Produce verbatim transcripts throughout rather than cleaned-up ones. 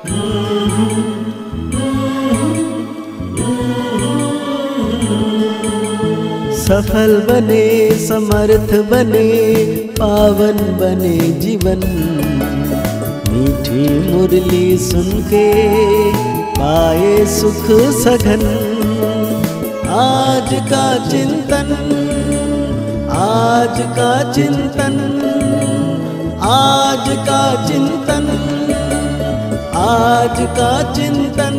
सफल बने, समर्थ बने, पावन बने जीवन। मीठी मुरली सुन के पाए सुख सघन। आज का चिंतन, आज का चिंतन, आज का चिंतन, आज का चिंतन,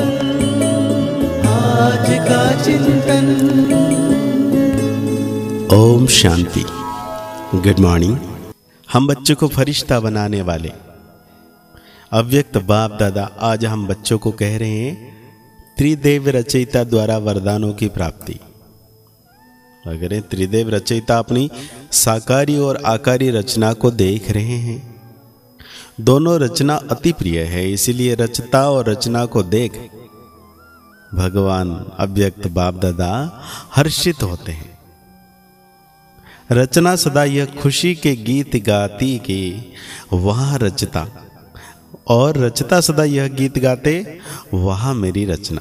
आज का चिंतन। ओम शांति। Good morning. हम बच्चों को फरिश्ता बनाने वाले अव्यक्त बाप दादा आज हम बच्चों को कह रहे हैं त्रिदेव रचयिता द्वारा वरदानों की प्राप्ति। अगर त्रिदेव रचयिता अपनी साकारी और आकारी रचना को देख रहे हैं। दोनों रचना अति प्रिय है, इसीलिए रचता और रचना को देख भगवान अव्यक्त बाप दादा हर्षित होते हैं। रचना सदा यह खुशी के गीत गाती कि वहाँ रचता, और रचता सदा यह गीत गाते वहाँ मेरी रचना।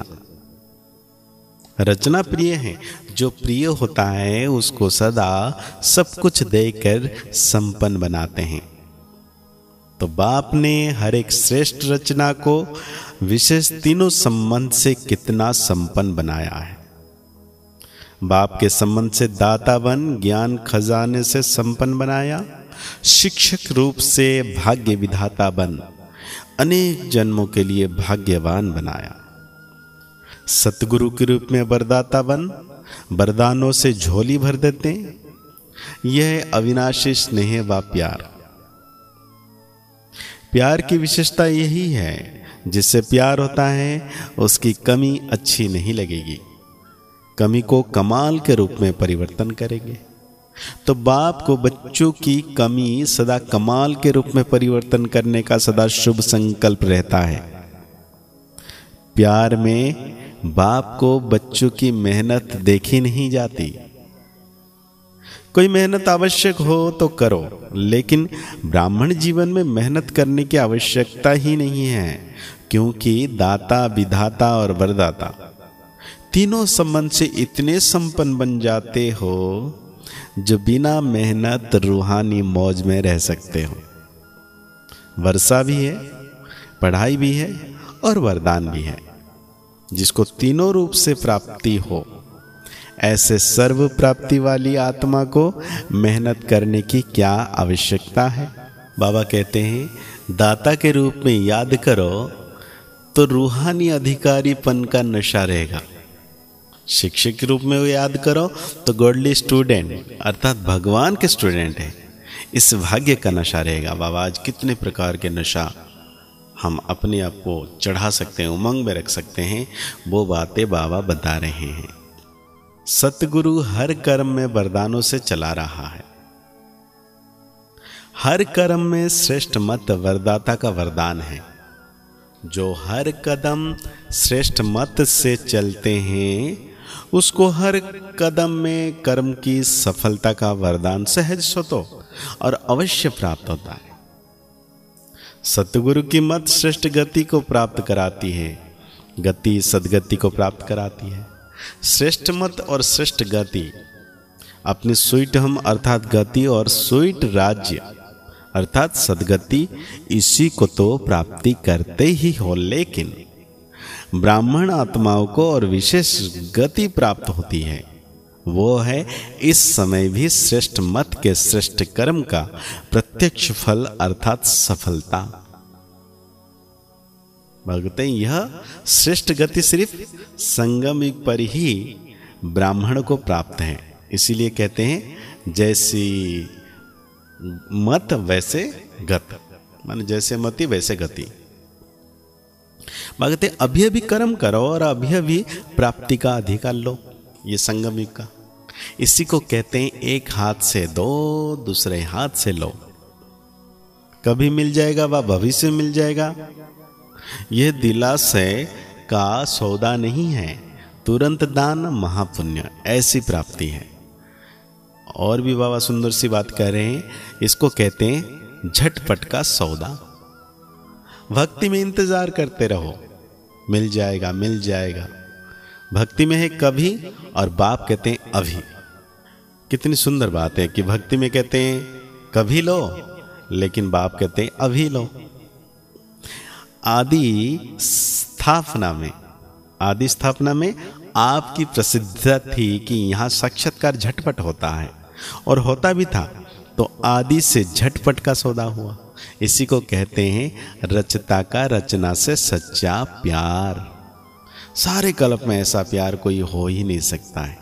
रचना प्रिय है, जो प्रिय होता है उसको सदा सब कुछ देकर संपन्न बनाते हैं। तो बाप ने हर एक श्रेष्ठ रचना को विशेष तीनों संबंध से कितना संपन्न बनाया है। बाप के संबंध से दाता बन ज्ञान खजाने से संपन्न बनाया। शिक्षक रूप से भाग्य विधाता बन अनेक जन्मों के लिए भाग्यवान बनाया। सतगुरु के रूप में वरदाता बन वरदानों से झोली भर देते। यह अविनाशी स्नेह व प्यार। प्यार की विशेषता यही है, जिससे प्यार होता है उसकी कमी अच्छी नहीं लगेगी, कमी को कमाल के रूप में परिवर्तन करेंगे। तो बाप को बच्चों की कमी सदा कमाल के रूप में परिवर्तन करने का सदा शुभ संकल्प रहता है। प्यार में बाप को बच्चों की मेहनत देखी नहीं जाती। कोई मेहनत आवश्यक हो तो करो, लेकिन ब्राह्मण जीवन में मेहनत करने की आवश्यकता ही नहीं है, क्योंकि दाता विधाता और वरदाता तीनों संबंध से इतने संपन्न बन जाते हो जो बिना मेहनत रूहानी मौज में रह सकते हो। वर्षा भी है, पढ़ाई भी है और वरदान भी है, जिसको तीनों रूप से प्राप्ति हो। ऐसे सर्व प्राप्ति वाली आत्मा को मेहनत करने की क्या आवश्यकता है। बाबा कहते हैं दाता के रूप में याद करो तो रूहानी अधिकारीपन का नशा रहेगा। शिक्षक के रूप में वो याद करो तो गॉडली स्टूडेंट अर्थात भगवान के स्टूडेंट है, इस भाग्य का नशा रहेगा। बाबा आज कितने प्रकार के नशा हम अपने आप को चढ़ा सकते हैं, उमंग में रख सकते हैं, वो बातें बाबा बता रहे हैं। सतगुरु हर कर्म में वरदानों से चला रहा है। हर कर्म में श्रेष्ठ मत वरदाता का वरदान है। जो हर कदम श्रेष्ठ मत से चलते हैं उसको हर कदम में कर्म की सफलता का वरदान सहज स्वतः और अवश्य प्राप्त होता है। सतगुरु की मत श्रेष्ठ गति को प्राप्त कराती है, गति सदगति को प्राप्त कराती है। श्रेष्ठ मत और श्रेष्ठ गति अपने स्वीट हम अर्थात गति और स्वीट राज्य अर्थात सदगति इसी को तो प्राप्ति करते ही हो, लेकिन ब्राह्मण आत्माओं को और विशेष गति प्राप्त होती है। वो है इस समय भी श्रेष्ठ मत के श्रेष्ठ कर्म का प्रत्यक्ष फल अर्थात सफलता। भगते यह श्रेष्ठ गति सिर्फ संगम युग पर ही ब्राह्मण को प्राप्त है। इसीलिए कहते हैं जैसी मत वैसे गत, माने जैसे मति वैसे गति। भगते अभी अभी कर्म करो और अभी अभी प्राप्ति का अधिकार लो, ये संगम युग का। इसी को कहते हैं एक हाथ से दो दूसरे हाथ से लो। कभी मिल जाएगा वह भविष्य मिल जाएगा। यह दिलासे का सौदा नहीं है, तुरंत दान महापुण्य ऐसी प्राप्ति है। और भी बाबा सुंदर सी बात कह रहे हैं, इसको कहते हैं झटपट का सौदा। भक्ति में इंतजार करते रहो, मिल जाएगा मिल जाएगा। भक्ति में है कभी और बाप कहते हैं अभी। कितनी सुंदर बात है कि भक्ति में कहते हैं कभी लो, लेकिन बाप कहते हैं अभी लो। आदि स्थापना में आदि स्थापना में आपकी प्रसिद्धता थी कि यहाँ साक्षात्कार झटपट होता है, और होता भी था, तो आदि से झटपट का सौदा हुआ। इसी को कहते हैं रचता का रचना से सच्चा प्यार। सारे कल्प में ऐसा प्यार कोई हो ही नहीं सकता है।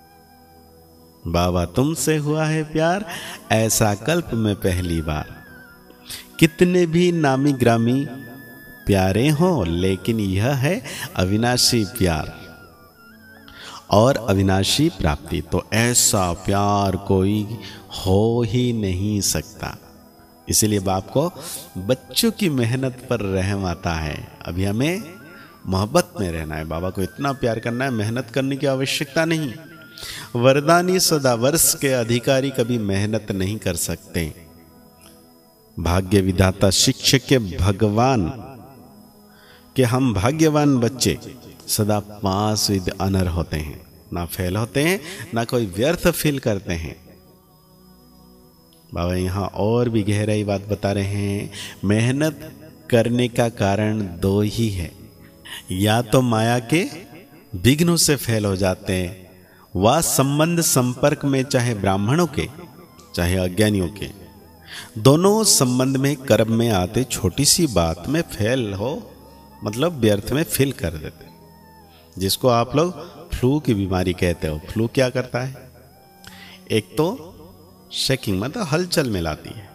बाबा तुमसे हुआ है प्यार ऐसा कल्प में पहली बार। कितने भी नामी ग्रामी प्यारे हों, लेकिन यह है अविनाशी प्यार और अविनाशी प्राप्ति। तो ऐसा प्यार कोई हो ही नहीं सकता। इसीलिए बाप को बच्चों की मेहनत पर रहम आता है। अभी हमें मोहब्बत में रहना है, बाबा को इतना प्यार करना है, मेहनत करने की आवश्यकता नहीं। वरदानी सदा वर्ष के अधिकारी कभी मेहनत नहीं कर सकते। भाग्य विधाता शिक्षक के भगवान कि हम भाग्यवान बच्चे सदा पास विद अनर होते हैं, ना फेल होते हैं, ना कोई व्यर्थ फील करते हैं। बाबा यहाँ और भी गहराई बात बता रहे हैं। मेहनत करने का कारण दो ही है, या तो माया के विघ्नों से फेल हो जाते हैं, व संबंध संपर्क में चाहे ब्राह्मणों के चाहे अज्ञानियों के, दोनों संबंध में कर्म में आते छोटी सी बात में फेल हो, मतलब व्यर्थ में फील कर देते। जिसको आप लोग फ्लू की बीमारी कहते हो। फ्लू क्या करता है? एक तो शेकिंग मतलब हलचल में लाती है,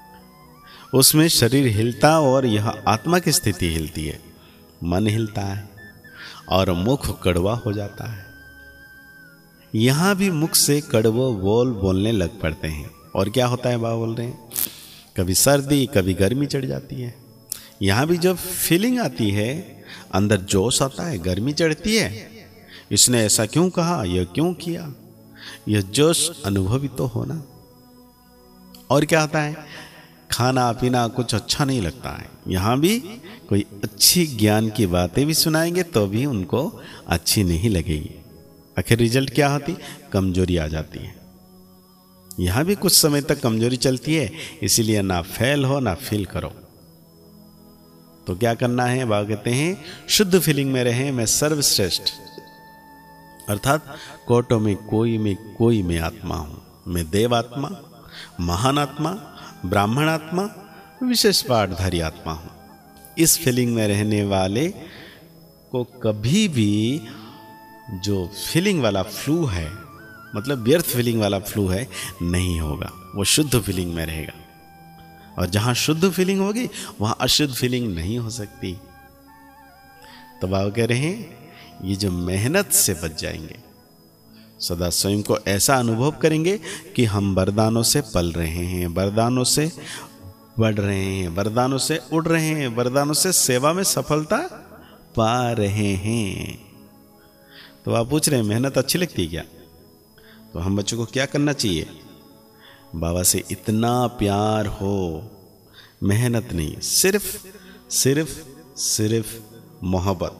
उसमें शरीर हिलता और यह आत्मा की स्थिति हिलती है, मन हिलता है और मुख कड़वा हो जाता है। यहां भी मुख से कड़वो बोल बोलने लग पड़ते हैं। और क्या होता है बाबा बोल रहे हैं, कभी सर्दी कभी गर्मी चढ़ जाती है। यहां भी जब फीलिंग आती है, अंदर जोश आता है, गर्मी चढ़ती है, इसने ऐसा क्यों कहा, यह क्यों किया, यह जोश अनुभवी तो होना। और क्या होता है, खाना पीना कुछ अच्छा नहीं लगता है। यहाँ भी कोई अच्छी ज्ञान की बातें भी सुनाएंगे तो भी उनको अच्छी नहीं लगेगी। आखिर रिजल्ट क्या होती, कमजोरी आ जाती है। यहाँ भी कुछ समय तक कमजोरी चलती है, इसीलिए ना फेल हो ना फील करो। तो क्या करना है, बाबा कहते हैं शुद्ध फीलिंग में रहें, मैं सर्वश्रेष्ठ, अर्थात कोटों में कोई में कोई में आत्मा हूं। मैं देव आत्मा, महान आत्मा, ब्राह्मण आत्मा, विशेष पाठधारी आत्मा हूं। इस फीलिंग में रहने वाले को कभी भी जो फीलिंग वाला फ्लू है, मतलब व्यर्थ फीलिंग वाला फ्लू है, नहीं होगा। वो शुद्ध फीलिंग में रहेगा। और जहां शुद्ध फीलिंग होगी वहां अशुद्ध फीलिंग नहीं हो सकती। तो बाबा कह रहे हैं ये जो मेहनत से बच जाएंगे, सदा स्वयं को ऐसा अनुभव करेंगे कि हम वरदानों से पल रहे हैं, वरदानों से बढ़ रहे हैं, वरदानों से उड़ रहे हैं, वरदानों से सेवा में सफलता पा रहे हैं। तो आप पूछ रहे हैं मेहनत अच्छी लगती है क्या? तो हम बच्चों को क्या करना चाहिए? बाबा से इतना प्यार हो, मेहनत नहीं, सिर्फ सिर्फ सिर्फ मोहब्बत।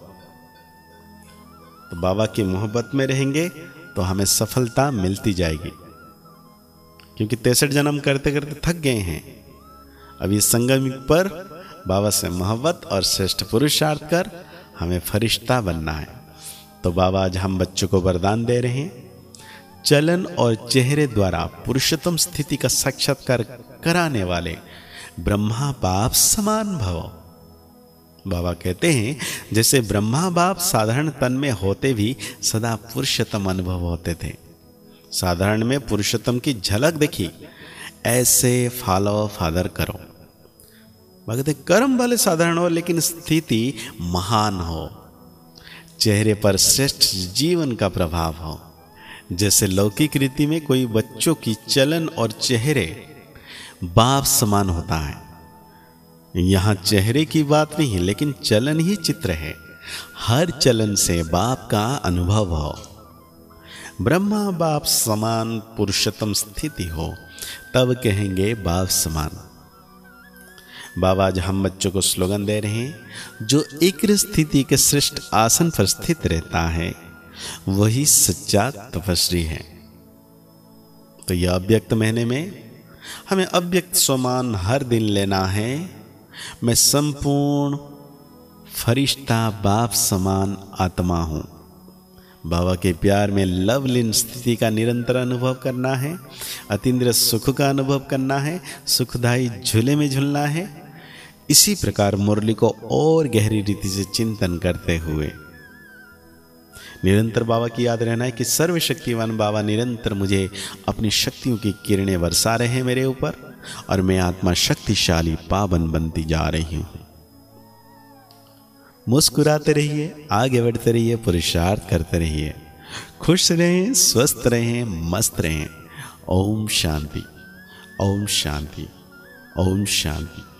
तो बाबा की मोहब्बत में रहेंगे तो हमें सफलता मिलती जाएगी। क्योंकि तिरसठ जन्म करते करते थक गए हैं। अब इस संगम पर बाबा से मोहब्बत और श्रेष्ठ पुरुषार्थ कर हमें फरिश्ता बनना है। तो बाबा आज हम बच्चों को वरदान दे रहे हैं, चलन और चेहरे द्वारा पुरुषोत्तम स्थिति का साक्षात्कार कराने वाले ब्रह्मा बाप समान भव। बाबा कहते हैं जैसे ब्रह्मा बाप साधारण तन में होते भी सदा पुरुषोत्तम अनुभव होते थे, साधारण में पुरुषोत्तम की झलक देखी, ऐसे फॉलो फादर करो। कहते कर्म वाले साधारण हो लेकिन स्थिति महान हो, चेहरे पर श्रेष्ठ जीवन का प्रभाव हो। जैसे लौकिक रीति में कोई बच्चों की चलन और चेहरे बाप समान होता है, यहाँ चेहरे की बात नहीं है लेकिन चलन ही चित्र है। हर चलन से बाप का अनुभव हो। ब्रह्मा बाप समान पुरुषोत्तम स्थिति हो तब कहेंगे बाप समान। बाबा आज हम बच्चों को स्लोगन दे रहे हैं, जो एक स्थिति के श्रेष्ठ आसन पर स्थित रहता है वही सच्चा तपस्वी है। तो यह अव्यक्त महीने में हमें अव्यक्त स्वमान हर दिन लेना है। मैं संपूर्ण फरिश्ता बाप समान आत्मा हूँ। बाबा के प्यार में लवलीन स्थिति का निरंतर अनुभव करना है, अतीन्द्रिय सुख का अनुभव करना है, सुखदायी झूले में झूलना है। इसी प्रकार मुरली को और गहरी रीति से चिंतन करते हुए निरंतर बाबा की याद रहना है कि सर्वशक्तिवान बाबा निरंतर मुझे अपनी शक्तियों की किरणें बरसा रहे हैं मेरे ऊपर, और मैं आत्मा शक्तिशाली पावन बनती जा रही हूं। मुस्कुराते रहिए, आगे बढ़ते रहिए, पुरुषार्थ करते रहिए, खुश रहें, स्वस्थ रहें, मस्त रहें। ओम शांति, ओम शांति, ओम शांति।